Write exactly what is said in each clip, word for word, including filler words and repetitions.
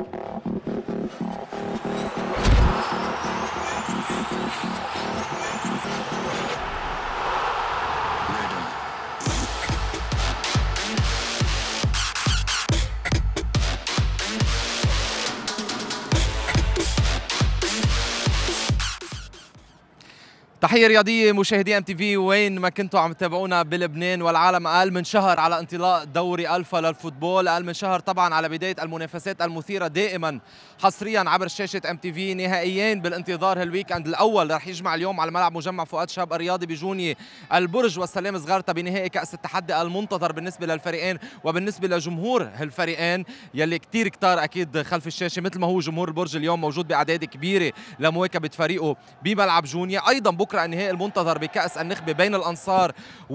تحية رياضية مشاهدي ام تي في وين ما كنتوا عم تتابعونا بلبنان والعالم. أقل من شهر على انطلاق دوري الفا للفوتبول، أقل من شهر طبعا على بداية المنافسات المثيرة دائما حصريا عبر شاشة ام تي في. نهائيين بالانتظار هالويكند الأول رح يجمع اليوم على ملعب مجمع فؤاد شاب الرياضي بجوني البرج والسلام صغارتا بنهائي كأس التحدي المنتظر بالنسبة للفريقين وبالنسبة لجمهور هالفريقين يلي كتير كتار أكيد خلف الشاشة، مثل ما هو جمهور البرج اليوم موجود بأعداد كبيرة لمواكبة فريقه بملعب جونيا. أيضا بكرة النهائي المنتظر بكأس النخبة بين الأنصار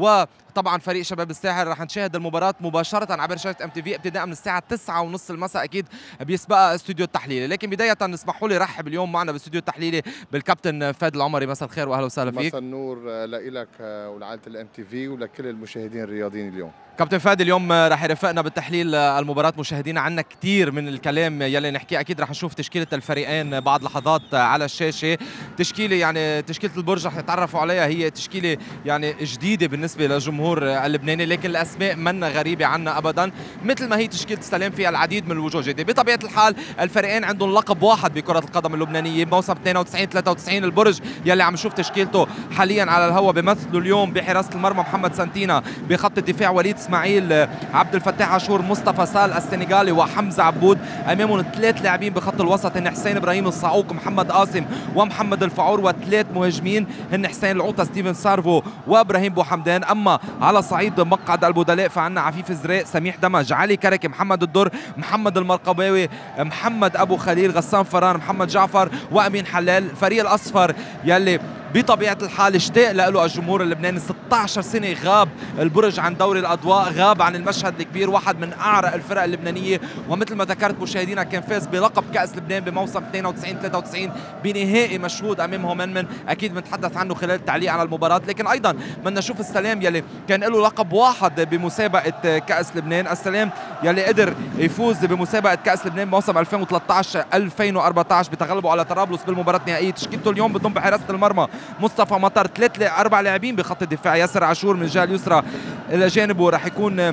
وطبعا فريق شباب الساحل. رح نشاهد المباراة مباشرة عبر شاشة ام تي في ابتداء من الساعة تسعة ونص المساء، أكيد بيسبقها استوديو التحليلي. لكن بداية اسمحوا لي رحب اليوم معنا باستوديو التحليلي بالكابتن فادي العمري. مساء الخير وأهلا وسهلا فيك. مساء النور لك ولعائلة الام تي في ولكل المشاهدين الرياضيين اليوم. كابتن فادي اليوم رح يرافقنا بالتحليل المباراة. مشاهدينا عنا كتير من الكلام يلي نحكيه، أكيد رح نشوف تشكيلة الفريقين بعد لحظات على الشاشة. تشكيلة يعني تشكيلة البرج رح يتعرفوا عليها، هي تشكيلة يعني جديدة بالنسبة للجمهور اللبناني، لكن الأسماء منا غريبة عنا أبدا، مثل ما هي تشكيلة السلام فيها العديد من الوجوه جديدة. بطبيعة الحال الفريقين عندهم لقب واحد بكرة القدم اللبنانية بموسم اثنين وتسعين ثلاثة وتسعين. البرج يلي عم نشوف تشكيلته حاليا على الهواء بمثله اليوم بحراسة المرمى محمد سانتينا، بخط الدفاع وليد اسماعيل، عبد الفتاح عاشور، مصطفى سال السنغالي وحمزة عبود. امامهم ثلاث لاعبين بخط الوسط هن حسين ابراهيم الصعوق، محمد قاسم ومحمد الفعور، وثلاث مهاجمين هن حسين العوطة، ستيفن سارفو وابراهيم بوحمدان. اما على صعيد مقعد البدلاء فعنا عفيف زريق، سميح دمج، علي كركي، محمد الدر، محمد المرقباوي، محمد ابو خليل، غسان فران، محمد جعفر وامين حلال. الفريق الاصفر يلي بطبيعة الحال اشتاق له الجمهور اللبناني، ستة عشر سنة غاب البرج عن دوري الأضواء، غاب عن المشهد الكبير، واحد من أعرق الفرق اللبنانية، ومثل ما ذكرت مشاهدينا كان فاز بلقب كأس لبنان بموسم اثنين وتسعين ثلاثة وتسعين بنهائي مشهود أمام هومنمن، أكيد بنتحدث عنه خلال التعليق على المباراة. لكن أيضا بدنا نشوف السلام يلي كان له لقب واحد بمسابقة كأس لبنان، السلام يلي قدر يفوز بمسابقة كأس لبنان بموسم ألفين وثلاثة عشر ألفين وأربعة عشر بتغلبه على طرابلس بالمباراة النهائية. تشكيلته اليوم بتضم بحراسة المرمى مصطفى مطر، ثلاث اربع لاعبين بخط الدفاع، ياسر عاشور من الجهه اليسرى، الى جانبه راح يكون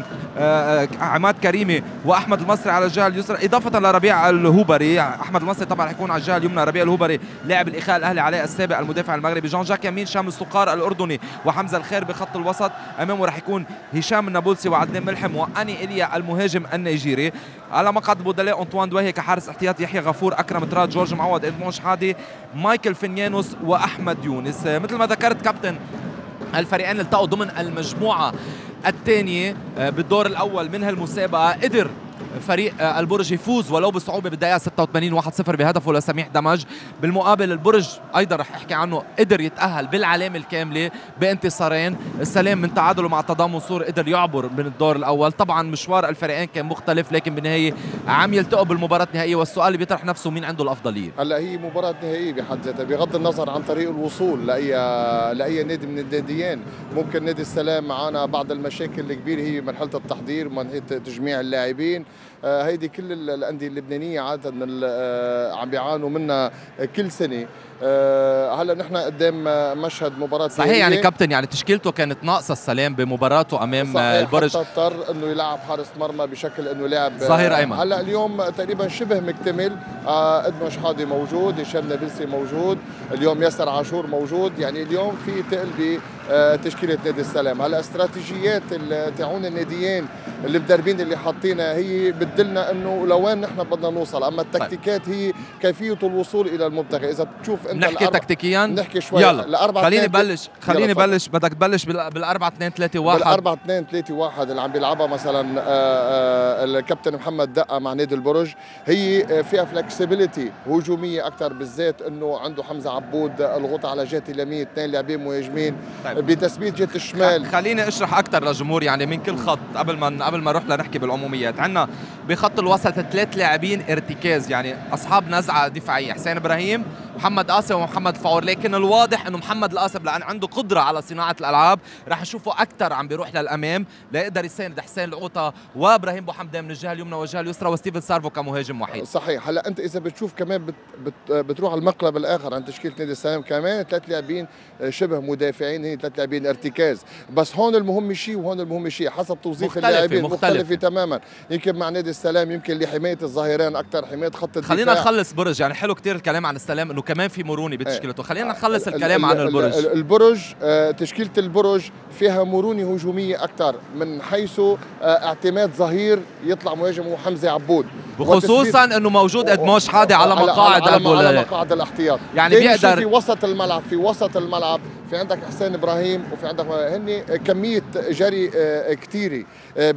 عماد كريمي واحمد المصري على الجهه اليسرى، اضافه لربيع الهوبري. احمد المصري طبعا راح يكون على الجهه اليمنى، ربيع الهوبري لاعب الاخاء الاهلي علاء السابق المدافع المغربي، جان جاك يمين، شام السقار الاردني وحمزه الخير بخط الوسط. امامه راح يكون هشام النابلسي وعدنان ملحم واني إليا المهاجم النيجيري. على مقعد البدلاء انطوان دويهي كحارس احتياطي، يحيى غفور، اكرم تراد، جورج معوض، ادمون شحادي، مايكل فينيانوس واحمد يونس. مثل ما ذكرت كابتن، الفريقين التقوا ضمن المجموعة الثانية بالدور الأول من هالمسابقة. قدر فريق البرج يفوز ولو بصعوبة بالدقيقة ستة وثمانين واحد صفر بهدفه لسميح دمج. بالمقابل البرج أيضا رح أحكي عنه قدر يتأهل بالعلامة الكاملة بانتصارين. السلام من تعادله مع تضامن سور قدر يعبر من الدور الأول. طبعا مشوار الفريقين كان مختلف، لكن بالنهاية عم يلتقوا بالمباراة النهائية، والسؤال اللي بيطرح نفسه مين عنده الأفضلية. هلا هي مباراة نهائية بحد ذاتها بغض النظر عن طريق الوصول لأي لأي نادي من الناديين. ممكن نادي السلام معنا بعض المشاكل الكبيرة هي مرحلة التحضير، مرحلة تجميع اللاعبين، آه هيدي كل الأندية اللبنانية عادة آه عم بيعانوا منها كل سنة. آه هلا نحن قدام مشهد مباراة صحيح. يعني كابتن يعني تشكيلته كانت ناقصة السلام بمباراته أمام البرج، حتى اضطر انه يلعب حارس مرمى بشكل انه لاعب ظهير أيمن. هلا اليوم تقريبا شبه مكتمل، آه ادمون شحادي موجود، هشام نابلسي موجود، اليوم ياسر عاشور موجود، يعني اليوم في تقل بتشكيلة نادي السلام. هلا استراتيجيات تاعون الناديين اللي مدربين اللي حاطينها هي بتدلنا انه لوين نحن بدنا نوصل، اما التكتيكات هي كيفية الوصول الى المبتغى. اذا بتشوف انت نحكي تكتيكيا، نحكي شوي. يلا خليني بلش خليني بلش بدك تبلش بالأربعة اثنين ثلاثة واحد. بالأربعة اثنين ثلاثة واحد اللي عم بيلعبها مثلا الكابتن محمد دقة مع نادي البرج، هي فيها فلكسبيليتي هجومية أكثر، بالذات انه عنده حمزة عبود الغوطة على جهة اليمين، اثنين لاعبين مهاجمين طيب. بتثبيت جهة الشمال. خليني اشرح أكثر للجمهور يعني من كل خط قبل ما قبل ما نروح لنحكي بالعموميات. عندنا بخط الوسط ثلاث لاعبين ارتكاز، يعني أصحاب نزعة دفاعية، حسين إبراهيم، محمد قاسم ومحمد الفعور، لكن الواضح انه محمد القاسم لان عنده قدره على صناعه الالعاب رح نشوفه اكثر عم بيروح للامام ليقدر يساند حسين العوطه وابراهيم بوحمدان من الجهه اليمنى والجهه اليسرى وستيفن سارفو كمهاجم وحيد. صحيح. هلا انت اذا بتشوف كمان بت بت بتروح على المقلب الاخر عن تشكيله نادي السلام، كمان ثلاث لاعبين شبه مدافعين، هي ثلاث لاعبين ارتكاز، بس هون المهم شيء وهون المهم شيء حسب توظيف اللاعبين مختلفه, مختلفة تماما. يمكن مع نادي السلام يمكن لحمايه الظهيرين اكثر، حمايه خط الدفاع. خلينا نخلص برج، يعني حلو كثير الكلام عن السلام انه كمان في مرونه بتشكيلته، خلينا نخلص الكلام عن البرج. البرج تشكيله البرج فيها مرونه هجوميه اكثر من حيث اعتماد ظهير يطلع مهاجم هو حمزه عبود، وخصوصا انه موجود ادمون شحاده على مقاعد على, على مقاعد الاحتياط، يعني بيقدر في وسط الملعب في وسط الملعب في عندك حسين ابراهيم وفي عندك هن كميه جري كثيره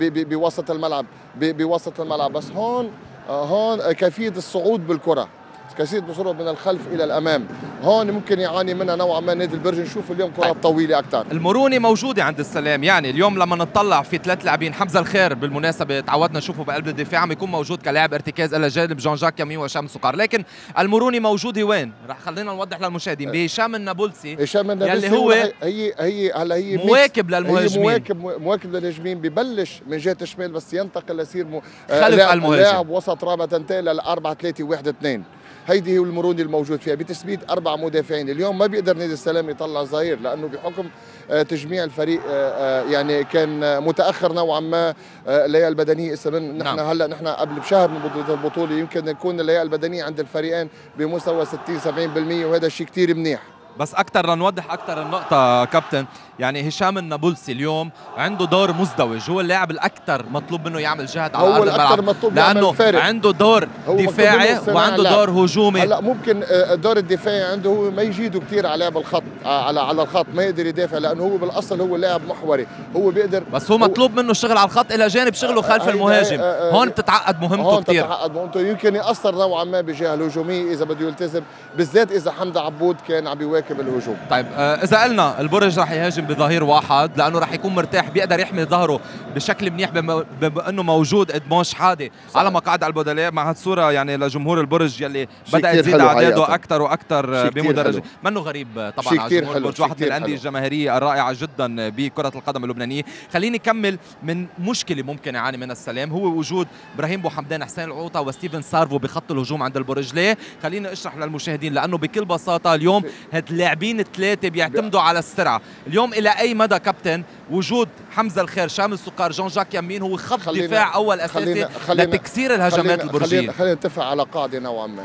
بوسط الملعب بوسط الملعب بس هون هون كيفيه الصعود بالكره، كثير بصوره من الخلف الى الامام، هون ممكن يعاني منها نوعا ما نادي البرج. نشوف اليوم كرات طيب. طويله اكثر. المرونه موجوده عند السلام، يعني اليوم لما نطلع في ثلاث لاعبين، حمزه الخير بالمناسبه تعودنا نشوفه بقلب الدفاع عم يكون موجود كلاعب ارتكاز الى جانب جون جاك يمين وهشام السقار، لكن المرونه موجوده وين؟ رح خلينا نوضح للمشاهدين بهشام النابلسي. هشام النابلسي يلي هو هي هي هلا هي مواكب للمهاجمين، مواكب مواكب للمهاجمين، ببلش من جهه الشمال بس ينتقل ليصير م... خلف المهاجم، لاعب وسط رابع تنتقل لل أربعة ثلاثة واحد اثنين. هيدي هي المرونه الموجود فيها بتثبيت اربع مدافعين. اليوم ما بيقدر نادي السلام يطلع ظهير لانه بحكم تجميع الفريق يعني كان متاخر نوعا ما اللياقه البدنيه. نحن نعم. هلا نحن قبل بشهر من بدايه البطوله يمكن نكون اللياقه البدنيه عند الفريقين بمستوى ستين سبعين بالمئة وهذا شيء كثير منيح. بس اكثر لنوضح اكثر النقطه كابتن، يعني هشام النابلسي اليوم عنده دور مزدوج، هو اللاعب الاكثر مطلوب منه يعمل جهد على ارض الملعب لانه عنده دور دفاعي وعنده دور هجومي. هلا ممكن الدور الدفاعي عنده هو ما يجيده كثير على لعب الخط، على على الخط ما يقدر يدافع لانه هو بالاصل هو لاعب محوري، هو بيقدر، بس هو مطلوب منه الشغل على الخط الى جانب شغله خلف المهاجم. هون بتتعقد مهمته كثير، هون بتتعقد مهمته، يمكن ياثر نوعا ما بجهه الهجوميه اذا بده يلتزم، بالذات اذا حمزه عبود كان عم بيواكب الهجوم. طيب آه اذا قلنا البرج رح يهاجم بظهير واحد لانه رح يكون مرتاح، بيقدر يحمي ظهره بشكل منيح بما انه موجود ادمون شحاده على مقاعد البدلاء. مع هالصوره يعني لجمهور البرج يلي بدات تزيد اعداده اكثر واكثر بمدرجه، منه غريب طبعا على جمهور البرج، واحد من الانديه الجماهيريه الرائعه جدا بكره القدم اللبنانيه. خليني اكمل من مشكله ممكن يعاني منها السلام، هو وجود ابراهيم بوحمدان، حسين العوطه وستيفن سارفو بخط الهجوم عند البرج. ليه؟ خليني اشرح للمشاهدين، لانه بكل بساطه اليوم هاد اللاعبين الثلاثه بيعتمدوا على السرعه. اليوم الى اي مدى كابتن وجود حمزه الخير، شامل السقار، جون جاك يمين هو خط دفاع اول اساسي خلينا خلينا لتكسير الهجمات البرجيه؟ خلينا خلينا نتفق على قاعده نوعا ما،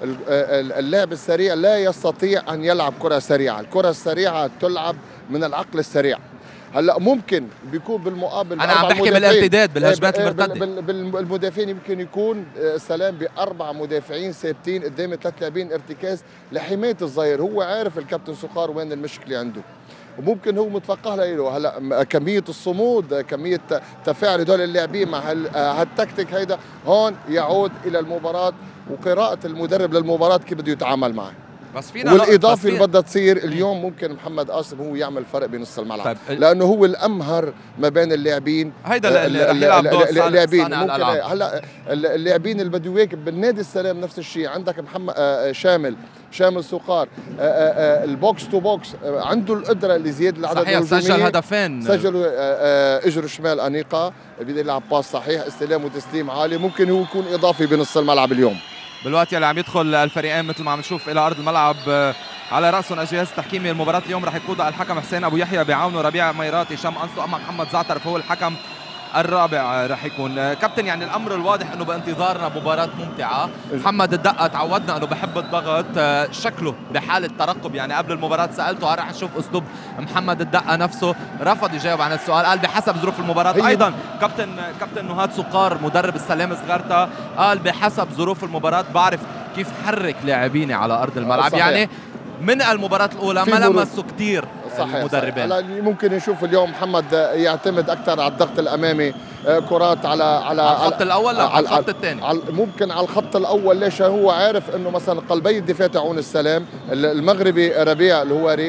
اللاعب السريع لا يستطيع ان يلعب كره سريعه، الكره السريعه تلعب من العقل السريع. هلا ممكن بيكون بالمقابل انا عم بحكي بالارتداد بالهجمات المرتده، بالمدافعين يمكن يكون سلام باربع مدافعين ثابتين قدام ثلاث لاعبين ارتكاز لحمايه الظهير. هو عارف الكابتن سقار وين المشكله عنده، وممكن هو متفقه له. هلا كميه الصمود، كميه تفاعل هدول اللاعبين مع هالتكتيك هيدا، هون يعود الى المباراه وقراءه المدرب للمباراه كيف بده يتعامل معه. بس فينا والاضافه اللي بدها تصير اليوم ممكن محمد قاسم هو يعمل فرق بنص الملعب. طيب لانه هو الامهر ما بين اللاعبين، هيدا اللي رح يلعب دور اللاعبين ممكن هلا اللاعبين اللي بده يواكب بالنادي السلام نفس الشيء. عندك محمد شامل شامل سقار البوكس تو بوكس عنده القدره لزياده العدد الهجومي، صحيح سجل هدفين، سجلوا اجر شمال انيقه، بده يلعب باس صحيح، استلام وتسليم عالي، ممكن هو يكون اضافي بنص الملعب اليوم. بالوقت اللي عم يدخل الفريقين مثل ما عم نشوف الى ارض الملعب على راسهم الجهاز التحكيمي. المباراه اليوم رح يقودها الحكم حسين ابو يحيى بعونه ربيع ميرات، هشام انسو، اما محمد زعتر فهو الحكم الرابع رح يكون. كابتن يعني الامر الواضح انه بانتظارنا مباراه ممتعه. محمد الدقه تعودنا انه بحب الضغط، شكله بحاله ترقب، يعني قبل المباراه سالته هل رح نشوف اسلوب محمد الدقه نفسه، رفض يجاوب عن السؤال، قال بحسب ظروف المباراه. ايضا كابتن كابتن نهاد سقار مدرب السلام صغرتا قال بحسب ظروف المباراه بعرف كيف حرك لاعبيني على ارض الملعب. صحيح. يعني من المباراة الأولى ما لمسوا كثير المدربين. صحيح. ممكن نشوف اليوم محمد يعتمد أكثر على الضغط الأمامي، كرات على على على الخط الأول لا على الخط الثاني، ممكن على الخط الأول. ليش؟ هو عارف إنه مثلا قلبي الدفاع تاعون السلام المغربي ربيع الهواري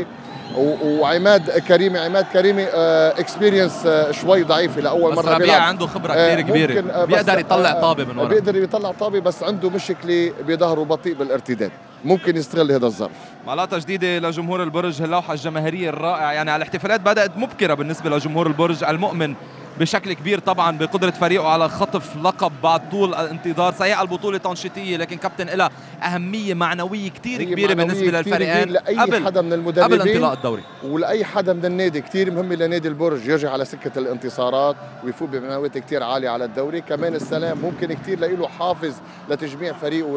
وعماد كريمي، عماد كريمي اكسبيرينس شوي ضعيفه لاول مره بيلعب، ربيع عنده خبره كثير كبيره، بيقدر يطلع طابه من ورا، بيقدر يطلع طابه، بس عنده مشكله بظهره بطيء بالارتداد. ممكن يستغل هذا الظرف. ملاطة جديدة لجمهور البرج، اللوحة الجماهيرية الرائعة، يعني الاحتفالات بدأت مبكرة بالنسبة لجمهور البرج المؤمن بشكل كبير طبعا بقدرة فريقه على خطف لقب بعد طول الانتظار. صحيح البطولة تنشيطية لكن كابتن لها أهمية معنوية كتير كبيرة بالنسبة للفريقين لأي قبل حدا من المدربين قبل انطلاق الدوري، ولأي حدا من النادي. كتير مهمة لنادي البرج يرجع على سكة الانتصارات ويفوت بمعنويات كتير عالية على الدوري. كمان السلام ممكن كتير له حافز لتجميع فريق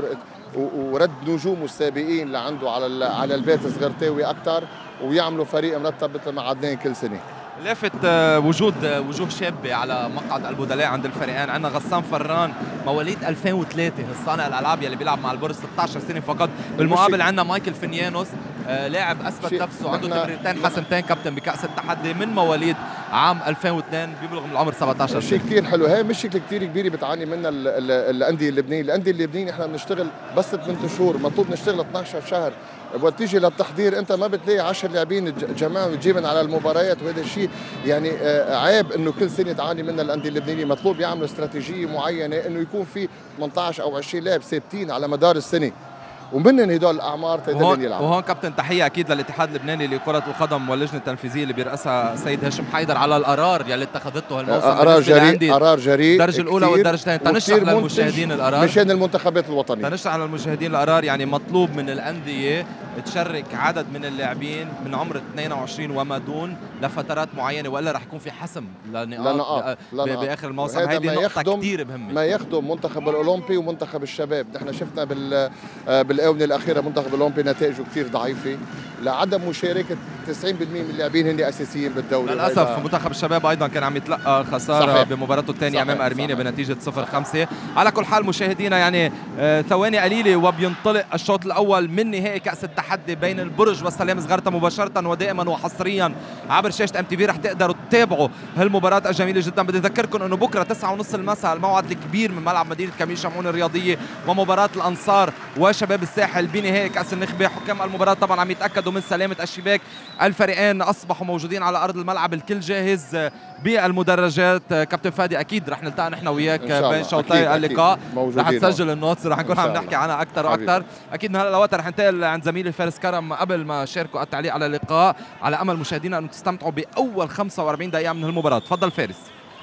ورد نجومه السابقين اللي عنده على على البيت صغرتاوي أكتر، ويعملوا فريق مرتب مثل ما عدنان كل سنة. لافت وجود وجوه شابه على مقعد البدلاء عند الفريقين. عندنا غسان فران مواليد ألفين وثلاثة، الصانع الالعاب يلي بيلعب مع البرج ستة عشر سنه فقط. بالمقابل عندنا مايكل فينيانوس لاعب اثبت نفسه، عنده تمريرتين حسمتين كابتن بكاس التحدي، من مواليد عام ألفين واثنين، بيبلغ من العمر سبعة عشر سنه. شيء كثير حلو. هي مشكله كثير كبيره بتعاني منها الانديه اللبنانيه. الانديه اللبنانيه احنا بنشتغل بس ثمانية شهور، مطلوب نشتغل اثني عشر شهر. وقت تيجي للتحضير انت ما بتلاقي عشرة لاعبين جماعه وتجيبهم على المباريات، وهذا الشيء يعني عيب انه كل سنه تعاني منها الانديه اللبنانيه. مطلوب يعملوا استراتيجيه معينه انه يكون في ثمانية عشر او عشرين لاعب ثابتين على مدار السنه، ومنن هدول الاعمار تقدرين يلعبوا. وهون كابتن تحيه اكيد للاتحاد اللبناني لكره القدم واللجنه التنفيذيه اللي بيرأسها السيد هاشم حيدر على القرار يلي اتخذته هالموسم. قرار جريء، قرار جريء الدرجه الاولى والدرجه الثانيه. تنشرح للمشاهدين القرار مشان المنتخبات الوطنيه. تنشرح على المشاهدين القرار، يعني مطلوب من الانديه تشرك عدد من اللاعبين من عمر اثنين وعشرين وما دون لفترات معينه، والا رح يكون في حسم لنقاط باخر الموسم. هيدي نقطه كثير مهمه. ما يخدم منتخب الاولمبي ومنتخب الشباب. نحن شفنا بال بالاونه الاخيره منتخب الاولمبي نتائجه كثير ضعيفه لعدم مشاركه تسعين بالمئة من اللاعبين هن اساسيين بالدوري. للاسف منتخب الشباب ايضا كان عم يتلقى خساره صحيح. بمباراته الثانيه امام ارمينيا بنتيجه صفر خمسة. على كل حال مشاهدينا يعني آه ثواني قليله وبينطلق الشوط الاول من نهائي كاس التحدي بين البرج والسلام صغرتا مباشره ودائما وحصريا عبر شاشه ام تي في. رح تقدروا تتابعوا هالمباراه الجميله جدا. بدي اذكركم انه بكره تسعة ونص المساء الموعد الكبير من ملعب مدينه كمين شمعون الرياضيه، ومباراه الانصار وشباب الساحل بنهائي كاس النخبه. حكام المباراه طبعا عم يتاكدوا من سلامه الشباك. الفريقين اصبحوا موجودين على ارض الملعب، الكل جاهز بالمدرجات. كابتن فادي اكيد رح نلتقي نحن وياك بين شوطي اللقاء، رح تسجل النوتس ورح نكون عم نحكي عنها اكثر واكثر. اكيد من هلا لوقت رح ننتقل عند زميلي فارس كرم قبل ما شاركوا التعليق على اللقاء، على امل مشاهدينا انه تستمتعوا باول خمسة وأربعين دقيقه من المباراه. تفضل فارس.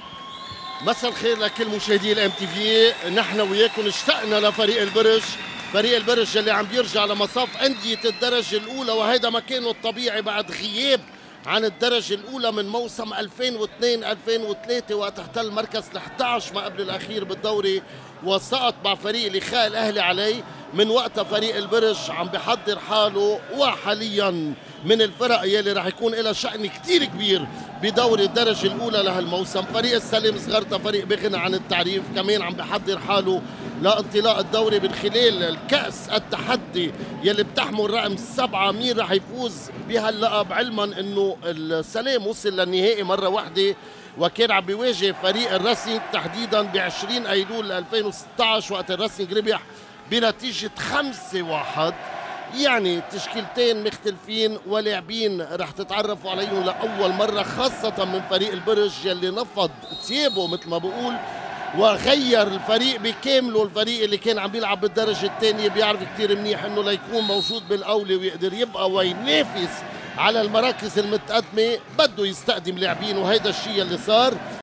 مساء الخير لكل مشاهدي الام تي في. نحن وياكم اشتقنا لفريق البرج، فريق البرج اللي عم بيرجع لمصاف أندية الدرجة الأولى، وهيدا مكانه الطبيعي بعد غياب عن الدرجة الأولى من موسم ألفين واثنين ألفين وثلاثة وقت احتل مركز الأحد عشر ما قبل الأخير بالدوري، وسقط مع فريق لقاء الأهلي عليه. من وقتها فريق البرج عم بحضر حاله، وحاليا من الفرق يلي رح يكون لها شأن كتير كبير بدوري الدرجة الأولى لهالموسم. فريق السلام صغرتا فريق بغنى عن التعريف، كمان عم بحضر حاله لانطلاق الدوري من خلال الكأس التحدي يلي بتحمل رقم سبعة. مين رح يفوز بهاللقب؟ علما انه السلام وصل للنهائي مرة واحدة وكان عم بيواجه فريق الراسينج تحديدا ب عشرين أيلول ألفين وستة عشر وقت الراسينج ربح بنتيجة خمسة واحد. يعني تشكيلتين مختلفين ولاعبين رح تتعرفوا عليهم لأول مرة، خاصة من فريق البرج يلي نفض ثيابه مثل ما بقول وغير الفريق بكامله. الفريق اللي كان عم بيلعب بالدرجة الثانية بيعرف كتير منيح انه ليكون موجود بالأولى ويقدر يبقى وينافس على المراكز المتقدمة بده يستقدم لاعبين، وهيدا الشيء اللي صار.